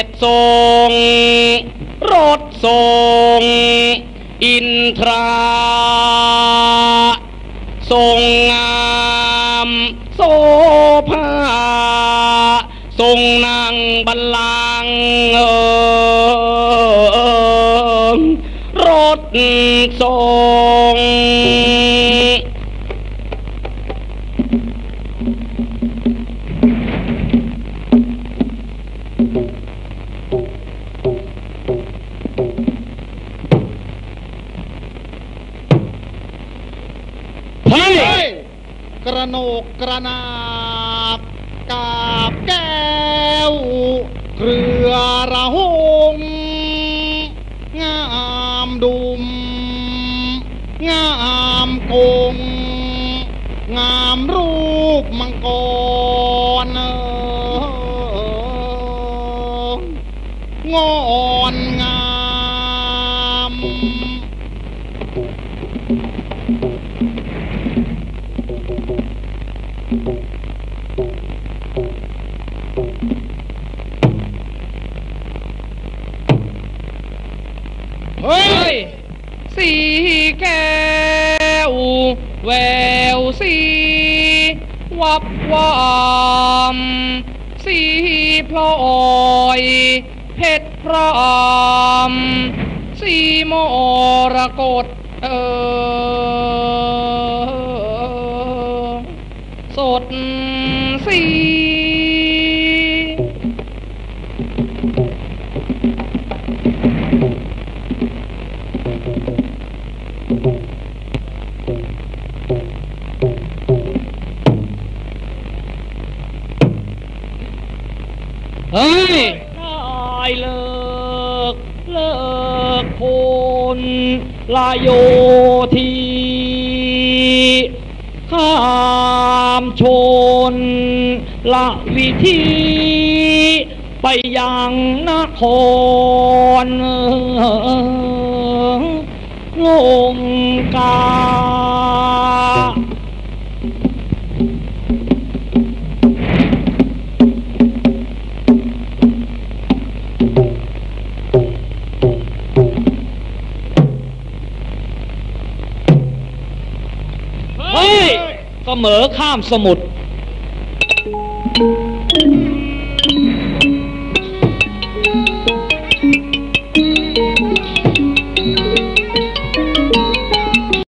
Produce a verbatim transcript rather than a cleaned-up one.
ษทรงรถทรงอินทราทรงงามโสภาทรงนั่งบัลลังก์รถทรงกระโนกกระนาบกาบแก้วเครือระหงงามดุมงามกงงามรูปมังกรงอนงามเฮ้ยสีแก้วแววสีวับวามสีพลอยเพชรพรามสีมรกตเออสดสีเฮ้ยได้เลิกเลิกพลลายโยธีข้ามชนละวิธีไปยังนครลงกาเสมอข้ามสมุทร